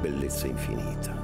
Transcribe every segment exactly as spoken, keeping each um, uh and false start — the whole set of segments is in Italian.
bellezza infinita.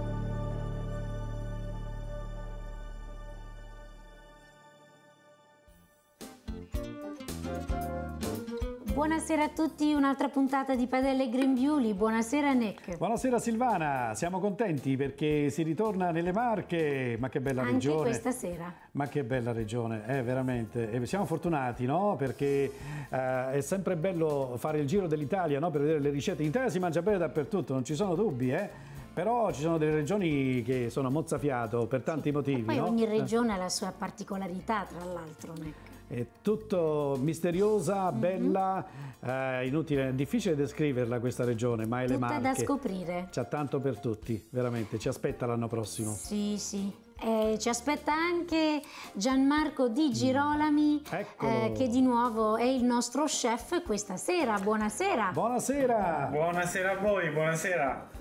Buonasera a tutti, un'altra puntata di Padelle Grembiuli. Buonasera Nick. Buonasera Silvana, siamo contenti perché si ritorna nelle Marche, ma che bella Anche regione. Anche questa sera. Ma che bella regione, eh, veramente. E siamo fortunati, no? Perché eh, è sempre bello fare il giro dell'Italia, no? Per vedere le ricette. In Italia si mangia bene dappertutto, non ci sono dubbi, eh? Però ci sono delle regioni che sono a mozzafiato per tanti sì. motivi. E poi no? ogni regione ha la sua particolarità, tra l'altro, Nick. È tutto misteriosa, bella, mm-hmm. eh, inutile, è difficile descriverla questa regione, ma è le Marche. Tutta da scoprire. C'ha tanto per tutti, veramente, ci aspetta l'anno prossimo. Sì, sì. Eh, ci aspetta anche Gianmarco Di Girolami, mm. eh, che di nuovo è il nostro chef questa sera. Buonasera. Buonasera. Buonasera a voi, buonasera.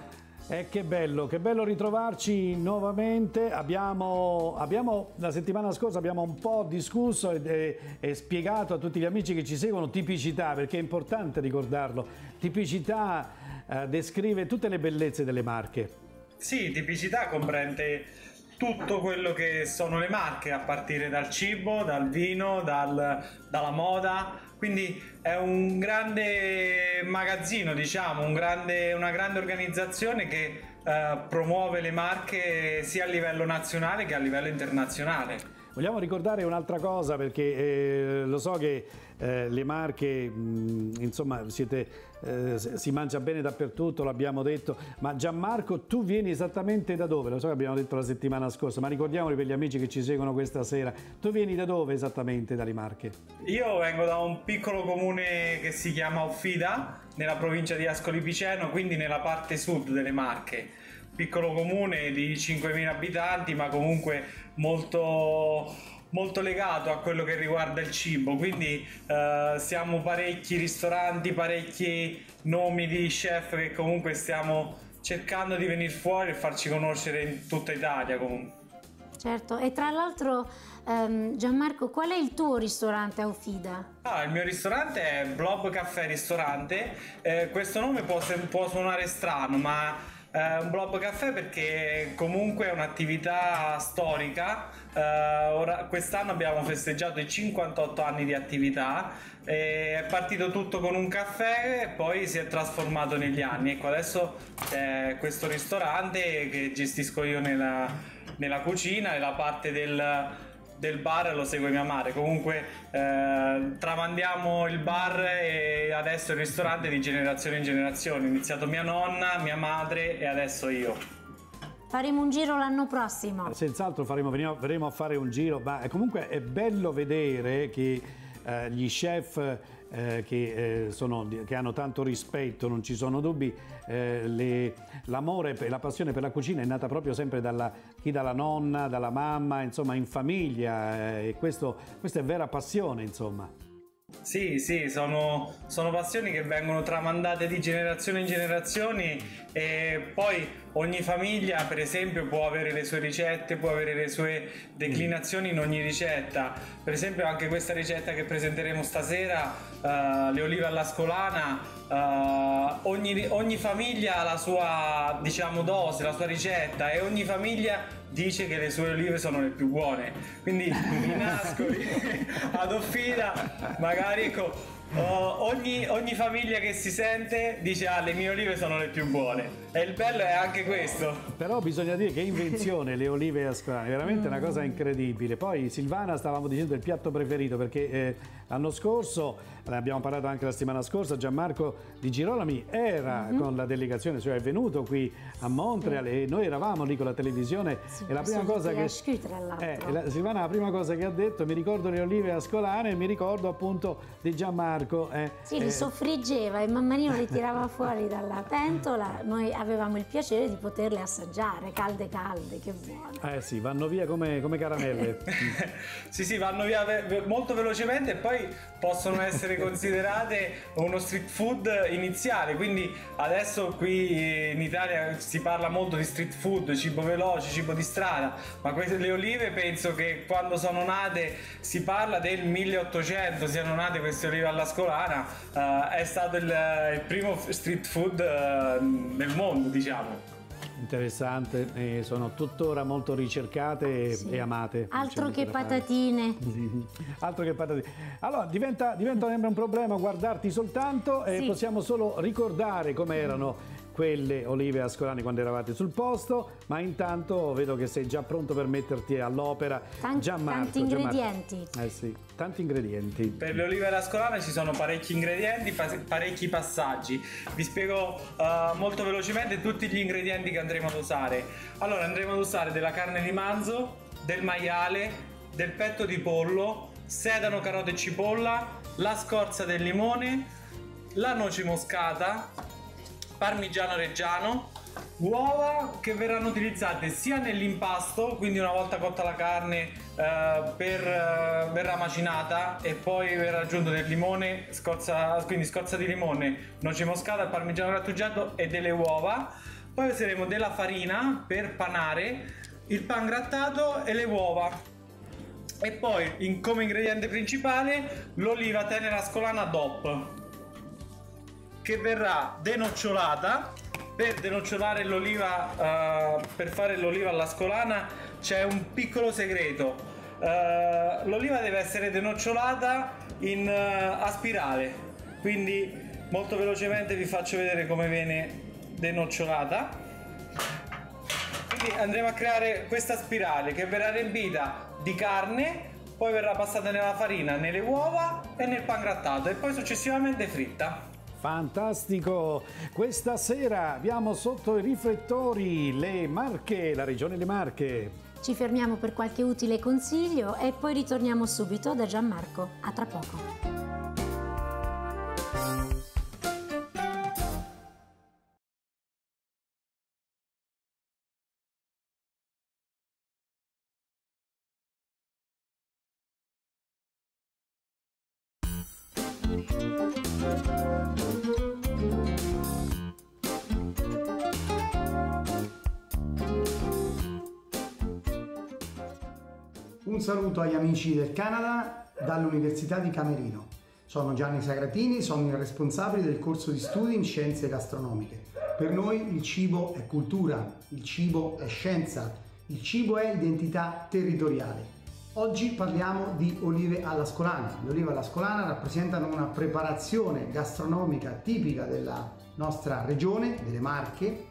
Eh, che bello, che bello ritrovarci nuovamente. Abbiamo, abbiamo la settimana scorsa abbiamo un po' discusso e, e, e spiegato a tutti gli amici che ci seguono tipicità, perché è importante ricordarlo. Tipicità eh, descrive tutte le bellezze delle Marche. Sì, tipicità comprende tutto quello che sono le Marche, a partire dal cibo, dal vino, dal, dalla moda. Quindi è un grande magazzino, diciamo, un grande, una grande organizzazione che eh, promuove le Marche sia a livello nazionale che a livello internazionale. Vogliamo ricordare un'altra cosa, perché eh, lo so che eh, le Marche, mh, insomma, siete, eh, si mangia bene dappertutto, l'abbiamo detto, ma Gianmarco, tu vieni esattamente da dove? Lo so che abbiamo detto la settimana scorsa, ma ricordiamoli per gli amici che ci seguono questa sera. Tu vieni da dove esattamente dalle Marche? Io vengo da un piccolo comune che si chiama Offida, nella provincia di Ascoli Piceno, quindi nella parte sud delle Marche. Piccolo comune di cinquemila abitanti, ma comunque molto, molto legato a quello che riguarda il cibo, quindi eh, siamo parecchi ristoranti, parecchi nomi di chef che comunque stiamo cercando di venire fuori e farci conoscere in tutta Italia comunque. Certo, e tra l'altro um, Gianmarco, qual è il tuo ristorante a Offida? Ah, il mio ristorante è Blob Caffè Ristorante. Eh, questo nome può, può suonare strano, ma Uh, un Blob Caffè perché comunque è un'attività storica. Uh, quest'anno abbiamo festeggiato i cinquantotto anni di attività, e è partito tutto con un caffè e poi si è trasformato negli anni. Ecco, adesso c'è questo ristorante che gestisco io nella, nella cucina, e la parte del del bar lo segue mia madre. Comunque eh, tramandiamo il bar e adesso il ristorante di generazione in generazione. Ho iniziato mia nonna, mia madre e adesso io. Faremo un giro l'anno prossimo. Senz'altro faremo, verremo a fare un giro, ma comunque è bello vedere che eh, gli chef eh, che, eh, sono, che hanno tanto rispetto, non ci sono dubbi, eh, l'amore e la passione per la cucina è nata proprio sempre dalla, chi dalla nonna, dalla mamma, insomma in famiglia, eh, e questo, questa è vera passione, insomma. Sì, sì, sono, sono passioni che vengono tramandate di generazione in generazione, e poi ogni famiglia per esempio può avere le sue ricette, può avere le sue declinazioni in ogni ricetta. Per esempio anche questa ricetta che presenteremo stasera, uh, le olive all'ascolana, uh, ogni, ogni famiglia ha la sua, diciamo, dose, la sua ricetta, e ogni famiglia dice che le sue olive sono le più buone. Quindi in Ascoli, ad Offida, magari ecco, uh, ogni, ogni famiglia che si sente dice ah, le mie olive sono le più buone. E il bello è anche questo. Però bisogna dire che invenzione le olive ascolane, veramente mm. una cosa incredibile. Poi Silvana, stavamo dicendo il piatto preferito, perché eh, l'anno scorso, ne abbiamo parlato anche la settimana scorsa, Gianmarco Di Girolami era mm-hmm. con la delegazione, cioè è venuto qui a Montreal, sì. e noi eravamo lì con la televisione, sì, e la prima cosa che Schü, eh, la, Silvana la prima cosa che ha detto: mi ricordo le olive ascolane e mi ricordo appunto di Gianmarco. Eh, sì, li eh. soffriggeva e man mano li tirava fuori dalla pentola. Noi avevamo il piacere di poterle assaggiare, calde calde, che buone. Eh sì, vanno via come, come caramelle. Sì, sì, vanno via ve molto velocemente, e poi possono essere essere considerate uno street food iniziale, quindi adesso qui in Italia si parla molto di street food, cibo veloce, cibo di strada, ma queste, le olive penso che quando sono nate, si parla del milleottocento, siano nate queste olive all'Ascolana, uh, è stato il, il primo street food uh, nel mondo, diciamo. Interessante, eh, sono tuttora molto ricercate e, sì. e amate. Altro che patatine. Altro che patatine. Allora diventa, diventa un problema guardarti soltanto e sì. possiamo solo ricordare come erano quelle olive ascolane quando eravate sul posto, ma intanto vedo che sei già pronto per metterti all'opera. Tanti, Gianmarco, tanti ingredienti. Gianmarco. Eh sì, tanti ingredienti. Per le olive all'ascolana ci sono parecchi ingredienti, parecchi passaggi. Vi spiego uh, molto velocemente tutti gli ingredienti che andremo ad usare. Allora andremo ad usare della carne di manzo, del maiale, del petto di pollo, sedano, carote e cipolla, la scorza del limone, la noce moscata, parmigiano reggiano, uova che verranno utilizzate sia nell'impasto, quindi una volta cotta la carne eh, per, eh, verrà macinata e poi verrà aggiunto del limone, scorza, quindi scorza di limone, noce moscata, parmigiano grattugiato e delle uova. Poi useremo della farina per panare, il pan grattato e le uova. E poi in, come ingrediente principale l'oliva tenera ascolana D O P, che verrà denocciolata. Per denocciolare l'oliva, uh, per fare l'oliva all'ascolana c'è un piccolo segreto. Uh, l'oliva deve essere denocciolata in, uh, a spirale, quindi molto velocemente vi faccio vedere come viene denocciolata. Quindi andremo a creare questa spirale che verrà riempita di carne, poi verrà passata nella farina, nelle uova e nel pan grattato e poi successivamente fritta. Fantastico! Questa sera abbiamo sotto i riflettori le Marche, la regione Le Marche. Ci fermiamo per qualche utile consiglio e poi ritorniamo subito da Gianmarco. A tra poco. Un saluto agli amici del Canada dall'Università di Camerino. Sono Gianni Sagratini, sono il responsabile del corso di studi in scienze gastronomiche. Per noi il cibo è cultura, il cibo è scienza, il cibo è identità territoriale. Oggi parliamo di olive all'ascolana. Le olive all'ascolana rappresentano una preparazione gastronomica tipica della nostra regione, delle Marche.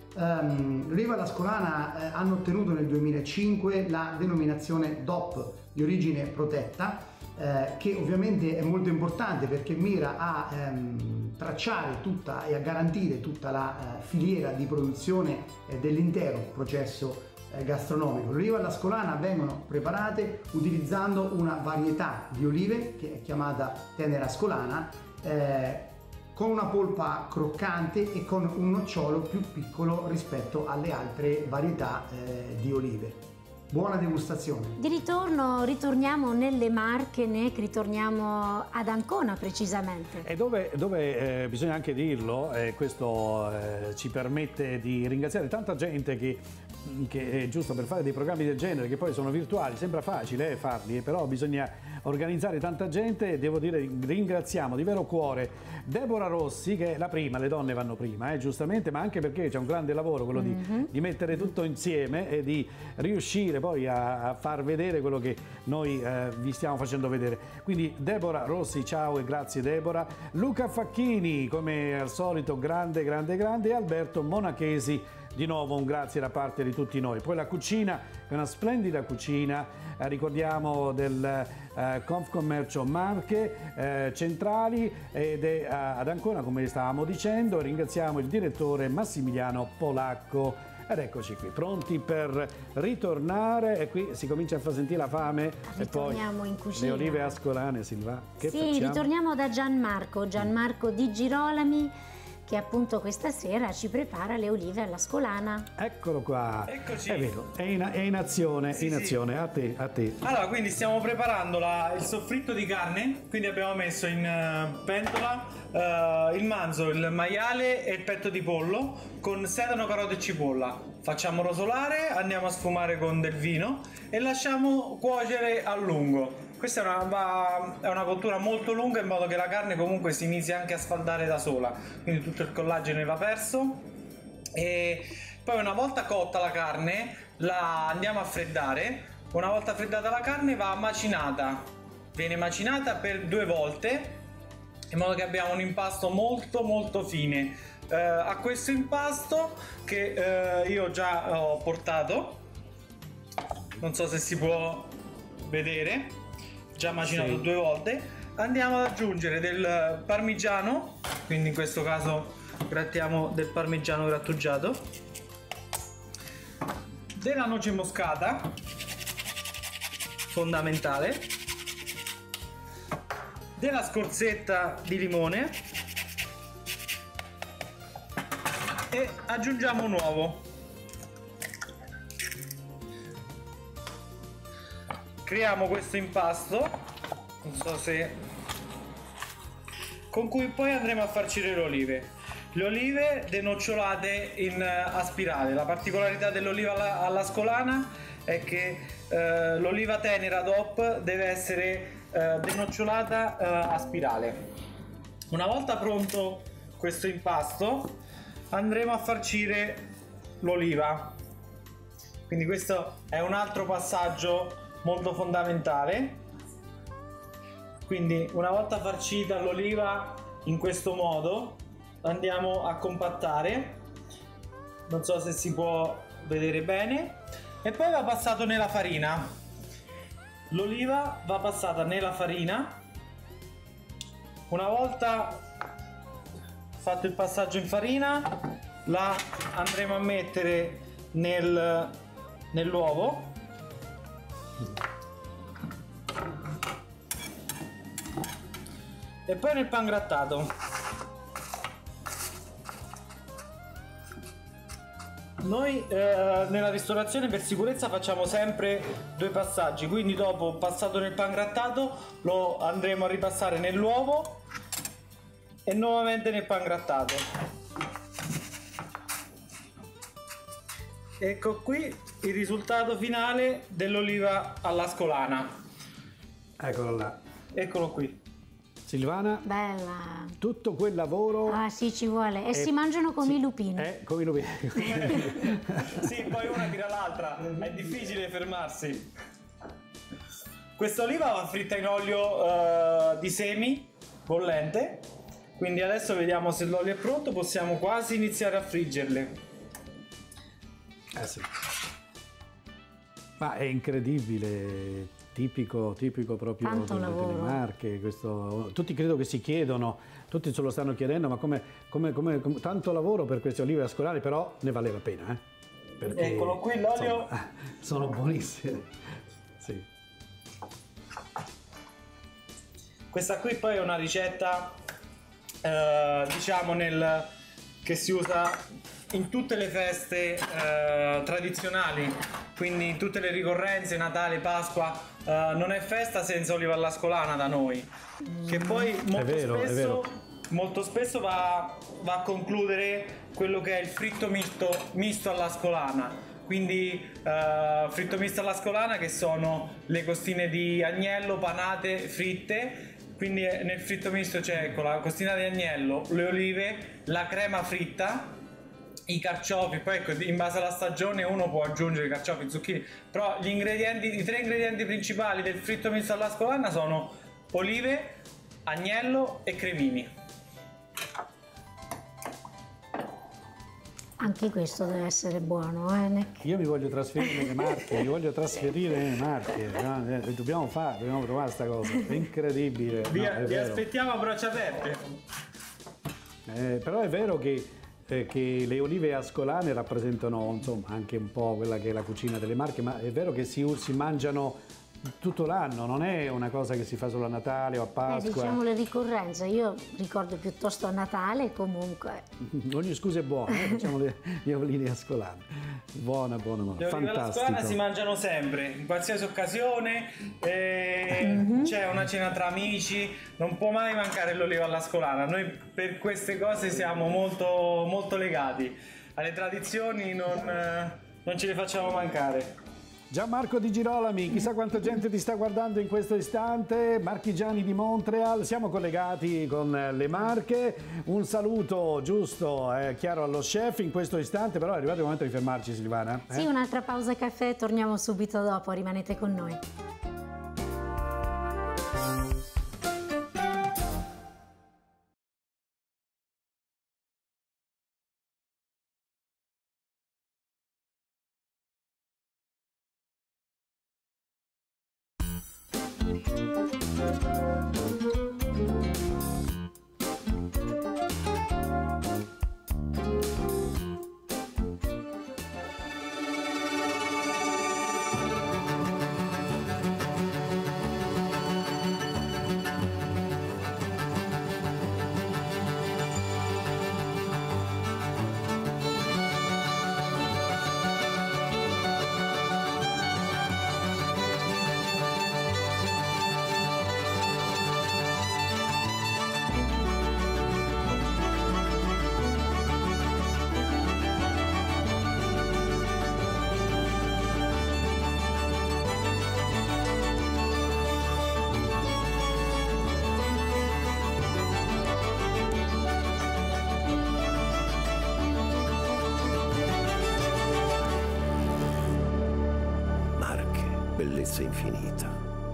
Um, l'oliva all'ascolana eh, hanno ottenuto nel duemilacinque la denominazione D O P di origine protetta, eh, che ovviamente è molto importante perché mira a ehm, tracciare tutta e a garantire tutta la eh, filiera di produzione eh, dell'intero processo eh, gastronomico. Le olive all'ascolana vengono preparate utilizzando una varietà di olive che è chiamata tenera ascolana, eh, con una polpa croccante e con un nocciolo più piccolo rispetto alle altre varietà eh, di olive. Buona degustazione! Di ritorno, ritorniamo nelle Marche, né? ritorniamo ad Ancona precisamente. E dove, dove eh, bisogna anche dirlo, e eh, questo eh, ci permette di ringraziare tanta gente che, che è giusto per fare dei programmi del genere, che poi sono virtuali, sembra facile eh, farli, però bisogna organizzare tanta gente e devo dire ringraziamo di vero cuore Deborah Rossi, che è la prima, le donne vanno prima, eh, giustamente, ma anche perché c'è un grande lavoro quello di, mm-hmm. di mettere tutto insieme e di riuscire poi a, a far vedere quello che noi eh, vi stiamo facendo vedere. Quindi Deborah Rossi, ciao e grazie Deborah. Luca Facchini, come al solito, grande, grande, grande, e Alberto Monachesi, di nuovo un grazie da parte di tutti noi. Poi la cucina, è una splendida cucina, eh, ricordiamo del eh, Confcommercio Marche eh, Centrali ed è eh, ad Ancona, come stavamo dicendo. Ringraziamo il direttore Massimiliano Polacco. Ed eccoci qui, pronti per ritornare, e qui si comincia a far sentire la fame. Ritorniamo e poi in cucina. Le olive ascolane, Silva, che sì, facciamo? Ritorniamo da Gianmarco, Gianmarco Di Girolami, che appunto questa sera ci prepara le olive all'ascolana. Eccolo qua. Eccoci. È vero, è in, è in azione, Sì, in sì. azione, a te, a te. Allora, quindi stiamo preparando la- il soffritto di carne, quindi abbiamo messo in eh, pentola eh, il manzo, il maiale e il petto di pollo con sedano, carote e cipolla. Facciamo rosolare, andiamo a sfumare con del vino e lasciamo cuocere a lungo. Questa è una, va- è una cottura molto lunga, in modo che la carne comunque si inizi anche a sfaldare da sola, quindi tutto il collagene va perso. E poi una volta cotta la carne la andiamo a freddare. Una volta freddata la carne va macinata, viene macinata per due volte, in modo che abbiamo un impasto molto molto fine. Eh, a questo impasto che eh, io già ho portato, non so se si può vedere, già macinato Sì. due volte, andiamo ad aggiungere del parmigiano, quindi in questo caso grattiamo del parmigiano grattugiato, della noce moscata, fondamentale, della scorzetta di limone e aggiungiamo un uovo. Creiamo questo impasto, non so se, con cui poi andremo a farcire le olive. Le olive denocciolate in, a spirale. La particolarità dell'oliva alla, all'ascolana è che eh, l'oliva tenera D O P deve essere eh, denocciolata eh, a spirale. Una volta pronto questo impasto andremo a farcire l'oliva. Quindi questo è un altro passaggio molto fondamentale. Quindi una volta farcita l'oliva in questo modo andiamo a compattare, non so se si può vedere bene, e poi va passato nella farina. L'oliva va passata nella farina. Una volta fatto il passaggio in farina la andremo a mettere nel, nell'uovo. E poi nel pangrattato. Noi eh, nella ristorazione per sicurezza facciamo sempre due passaggi, quindi dopo passato nel pangrattato lo andremo a ripassare nell'uovo e nuovamente nel pangrattato. Ecco qui il risultato finale dell'oliva all'ascolana. Eccolo là. Eccolo qui. Silvana, Bella. tutto quel lavoro... Ah sì, ci vuole. E è- si mangiano come sì, i lupini. Eh, come i lupini. Sì, poi una tira l'altra, è difficile fermarsi. Questa oliva va fritta in olio eh, di semi bollente, quindi adesso vediamo se l'olio è pronto, possiamo quasi iniziare a friggerle. Eh sì. Ma è incredibile, tipico, tipico proprio Tanto delle, delle lavoro. Marche. Questo, tutti credo che si chiedono, tutti se lo stanno chiedendo, ma come, come, come, come tanto lavoro per queste olive ascolari, però ne vale la pena, eh? Perché, Eccolo qui l'olio. insomma, sono buonissime. Sì. Questa qui poi è una ricetta eh, diciamo nel, che si usa in tutte le feste eh, tradizionali, quindi in tutte le ricorrenze, Natale, Pasqua, eh, non è festa senza oliva all'ascolana da noi, che poi molto vero, è spesso, vero. molto spesso va, va a concludere quello che è il fritto misto, misto all'ascolana. Quindi eh, fritto misto all'ascolana, che sono le costine di agnello panate fritte. Quindi nel fritto misto c'è, ecco, la costina di agnello, le olive, la crema fritta, i carciofi. Poi ecco, in base alla stagione uno può aggiungere carciofi, zucchine, però gli ingredienti, i tre ingredienti principali del fritto misto all'ascolana sono olive, agnello e cremini. Anche questo deve essere buono, eh? Nick? Io mi voglio trasferire nelle Marche, mi voglio trasferire nelle Marche, no? Eh, dobbiamo fare, dobbiamo provare questa cosa, è incredibile. Vi, no, è vi vero. aspettiamo a braccia aperte. Eh, però è vero che, eh, che le olive ascolane rappresentano insomma anche un po' quella che è la cucina delle Marche, ma è vero che si, si mangiano tutto l'anno, non è una cosa che si fa solo a Natale o a Pasqua. Eh, diciamo le ricorrenze, io ricordo piuttosto a Natale comunque. Ogni scusa è buona, eh? Facciamo le, le oline ascolane. Buona, buona, buona. Le oline ascolane si mangiano sempre, in qualsiasi occasione, eh, mm-hmm. c'è una cena tra amici, non può mai mancare l'oliva all'ascolana. Noi per queste cose siamo molto, molto legati, alle tradizioni non, non ce le facciamo mancare. Gianmarco Di Girolami, chissà quanta gente ti sta guardando in questo istante, Marchigiani di Montreal, siamo collegati con le Marche, un saluto giusto, eh, chiaro allo chef in questo istante, però è arrivato il momento di fermarci, Silvana. Eh? Sì, un'altra pausa caffè, torniamo subito dopo, rimanete con noi. bellezza infinita.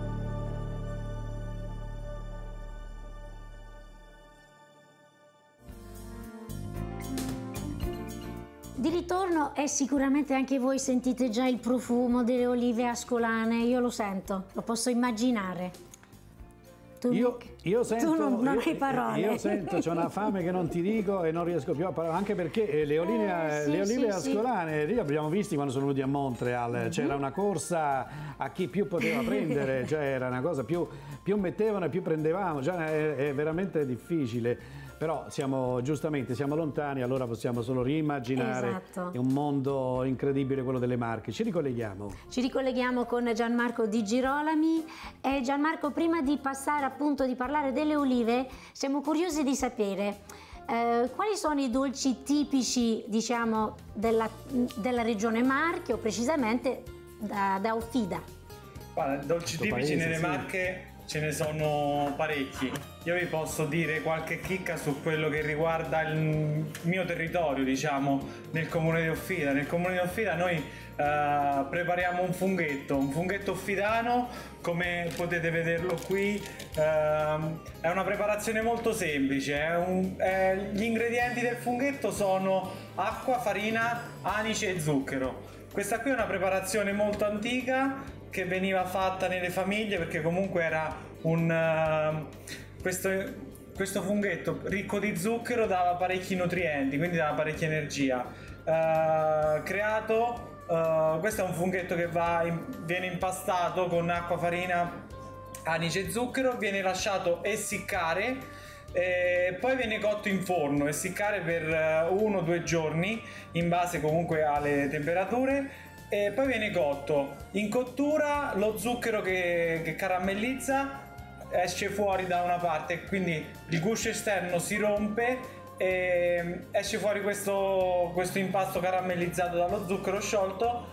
Di ritorno e sicuramente anche voi sentite già il profumo delle olive ascolane, io lo sento, lo posso immaginare. Tu, io, io sento, tu non, non io, hai parole. Io sento, c'ho una fame che non ti dico e non riesco più a parlare, anche perché le olive, eh, sì, le olive sì, ascolane, sì. Li abbiamo visti quando sono venuti a Montreal, mm-hmm. C'era una corsa a chi più poteva prendere, cioè era una cosa, più, più mettevano e più prendevamo, cioè è, è veramente difficile. Però siamo, giustamente, siamo lontani, allora possiamo solo riimmaginare. Esatto. È un mondo incredibile quello delle Marche. Ci ricolleghiamo. Ci ricolleghiamo con Gianmarco Di Girolami. E Gianmarco, prima di passare appunto di parlare delle olive, siamo curiosi di sapere eh, quali sono i dolci tipici, diciamo, della, della regione Marche o precisamente da, da Offida. Guarda, dolci Questo tipici paese, nelle sì. Marche ce ne sono parecchi. Io vi posso dire qualche chicca su quello che riguarda il mio territorio, diciamo, nel comune di Offida. Nel comune di Offida noi eh, prepariamo un funghetto, un funghetto offidano, come potete vederlo qui. Eh, è una preparazione molto semplice. È un, è, gli ingredienti del funghetto sono acqua, farina, anice e zucchero. Questa qui è una preparazione molto antica che veniva fatta nelle famiglie, perché comunque era un uh, questo, questo funghetto ricco di zucchero dava parecchi nutrienti, quindi dava parecchia energia. Uh, creato, uh, questo è un funghetto che va in, viene impastato con acqua, farina, anice e zucchero, viene lasciato essiccare e poi viene cotto in forno, essiccare per uno o due giorni in base comunque alle temperature. E poi viene cotto. In cottura lo zucchero che, che caramellizza esce fuori da una parte, quindi il guscio esterno si rompe e esce fuori questo, questo impasto caramellizzato dallo zucchero sciolto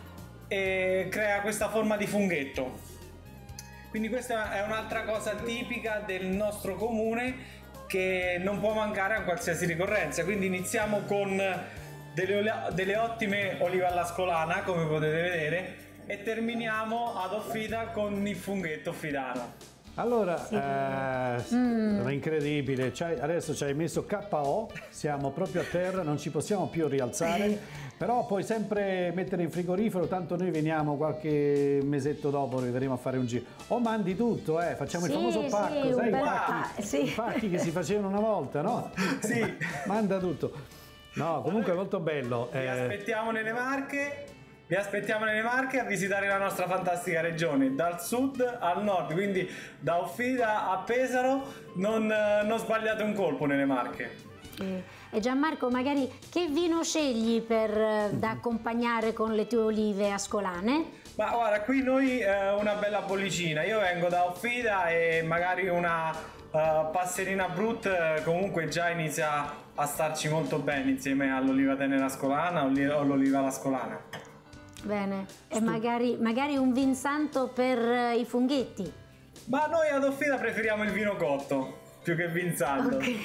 e crea questa forma di funghetto. Quindi questa è un'altra cosa tipica del nostro comune che non può mancare a qualsiasi ricorrenza. Quindi iniziamo con Delle, delle ottime olive all'ascolana, come potete vedere, e terminiamo ad Offida con il funghetto offidano. Allora, sì. eh, mm. è incredibile, c'hai, adesso ci hai messo K O, siamo proprio a terra, non ci possiamo più rialzare, però puoi sempre mettere in frigorifero, tanto noi veniamo qualche mesetto dopo, verremo a fare un giro. O mandi tutto, eh, facciamo sì, il famoso pacco, sì, sai, i pa pacchi, sì. i pacchi che si facevano una volta, no? Sì. Manda tutto. No, comunque è molto bello. Vi eh... aspettiamo nelle Marche Vi aspettiamo nelle Marche a visitare la nostra fantastica regione, dal sud al nord, quindi da Offida a Pesaro, non, non sbagliate un colpo nelle Marche. Eh, e Gianmarco, magari che vino scegli per, da accompagnare con le tue olive ascolane? Ma guarda, qui noi eh, una bella bollicina, io vengo da Offida e magari una uh, Passerina Brut eh, comunque già inizia a starci molto bene insieme all'oliva tenera ascolana o l'oliva ascolana. Bene, e magari, magari un vin santo per uh, i funghetti? Ma noi ad Offida preferiamo il vino cotto più che vin santo. Okay.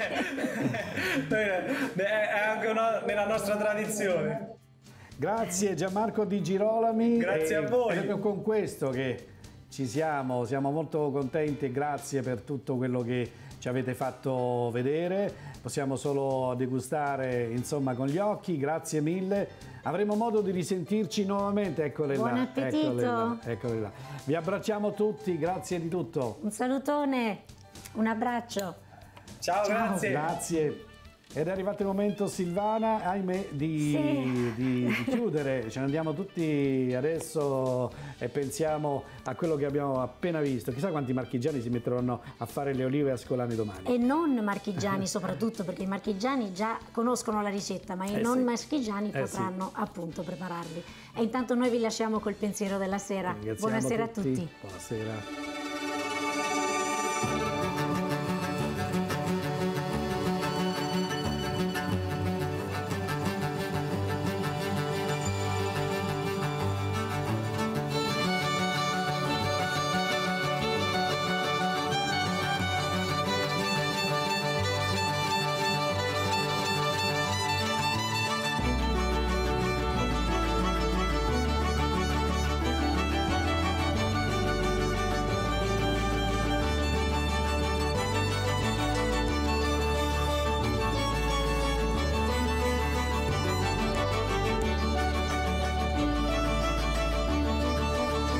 È anche una, nella nostra tradizione. Grazie Gianmarco Di Girolami. Grazie e a voi. È proprio con questo che ci siamo, siamo molto contenti e grazie per tutto quello che ci avete fatto vedere. Possiamo solo degustare insomma con gli occhi, grazie mille. Avremo modo di risentirci nuovamente, eccole Buon là. appetito. Eccole là, eccole là. Vi abbracciamo tutti, grazie di tutto. Un salutone, un abbraccio. Ciao, Ciao. grazie. Grazie. Ed è arrivato il momento, Silvana, ahimè, di, Sì. di, di chiudere. Ce ne andiamo tutti adesso e pensiamo a quello che abbiamo appena visto. Chissà quanti marchigiani si metteranno a fare le olive ascolane domani. E non marchigiani soprattutto, perché i marchigiani già conoscono la ricetta, ma i Eh non sì. marchigiani Eh potranno appunto prepararli. E intanto noi vi lasciamo col pensiero della sera. Ringraziamo Buonasera a tutti. Buonasera.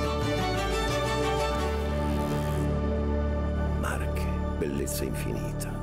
Marche, bellezza infinita.